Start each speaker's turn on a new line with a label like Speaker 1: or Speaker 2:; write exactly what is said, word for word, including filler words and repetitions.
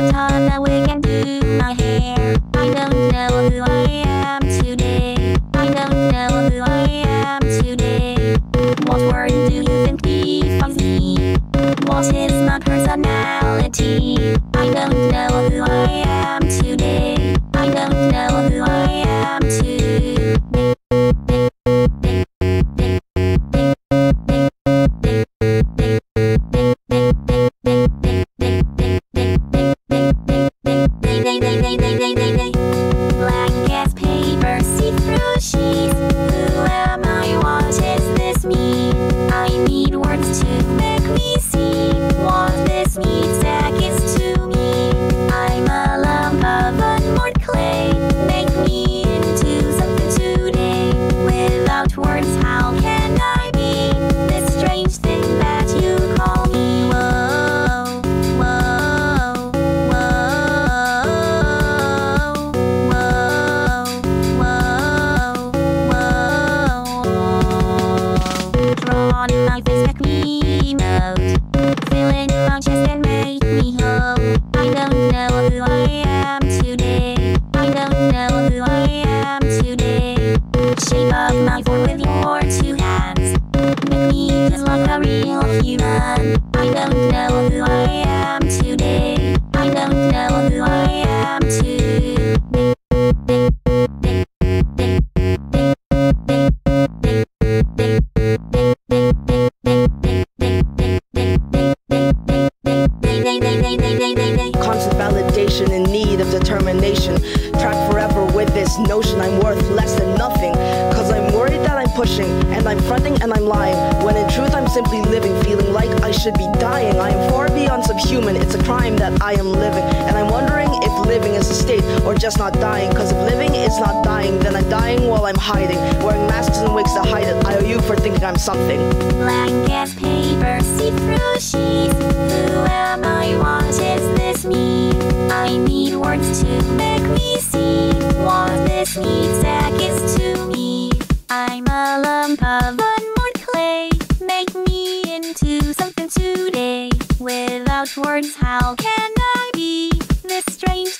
Speaker 1: on a wig and do my hair. I don't know who I am today. I don't know who I am today. What word do you think defines me? What is my personality? I don't know who I am today. I don't know who I am today. Blank as paper, see-through sheets. Who am I? What is this mean? I need words to make me see what this means. Seconds to me. I'm a lump of unmoored clay. Make me into something today. Without words, how can I be this strange thing that you call me? Whoa, whoa, whoa, whoa, whoa, whoa. Drawn in my face, make me emote. Fill in my chest and make me whole. I don't know who I am today. I don't know who I am today. Shape up my form with your two hands. Make me just like a real human. I don't know who I am today. I don't know who I am today.
Speaker 2: Constant validation in need of determination. Trapped forever with this notion I'm worth less than nothing. Cause I'm worried that I'm pushing, and I'm fronting and I'm lying, when in truth I'm simply living, feeling like I should be dying. I am far beyond subhuman, it's a crime that I am living. And I'm wondering if living is a state, or just not dying. Cause if living is not dying, then I'm dying while I'm hiding, wearing masks and wigs to hide it. I owe you for thinking I'm something.
Speaker 1: Blank as paper, see-through sheets. Who am I? What is this mean? I need words to make me see what this means. Seconds to me. I'm a lump of unmoored clay. Make me into something today. Without words, how can I be this strange